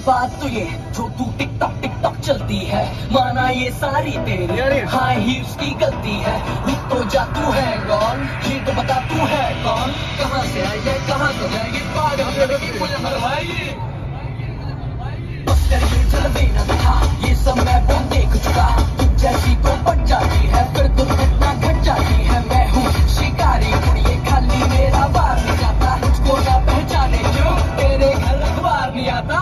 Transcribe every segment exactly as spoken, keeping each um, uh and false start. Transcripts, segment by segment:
बात तो ये जो तू टिकटॉक टिकटॉक चलती है, माना ये सारी तेरी हाई हील्स की गलती है। रुक तो जा, तू है कौन, ये तो बता तू है कौन, कहाँ से आई है कहाँ से जाएगी, पागल मुझे मरवाएगी। ये जलवे न दिखा, ये सब मैं वो देख चुका, तुझ जैसी को पट जाती है फिर दुर्घटना घट जाती है। मैं हूँ शिकारी कुड़िए, खाली मेरा बार नहीं जाता, मुझको ना पहचाने क्यों तेरे घर अखबार नहीं आता।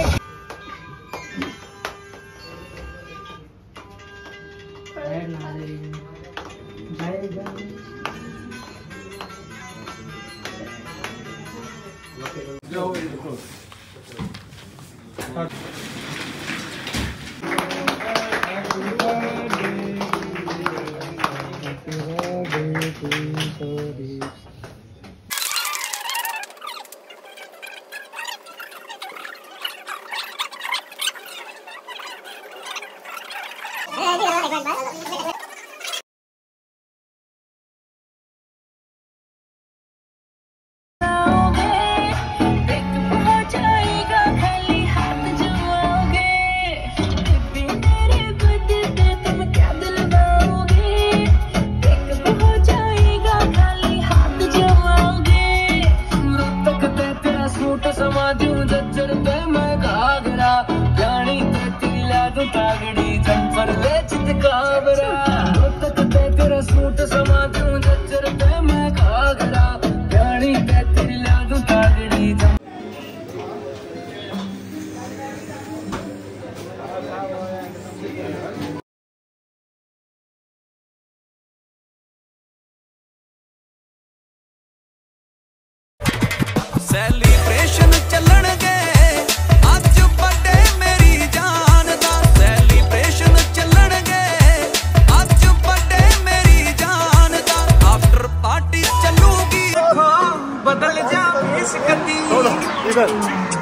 सेलिब्रेशन चलन गए अज बड़े मेरी जान दा, सेलिब्रेशन चलन गए अज बड़े मेरी जान दा, आफ्टर पार्टी चलूगी बदल जा इस गति।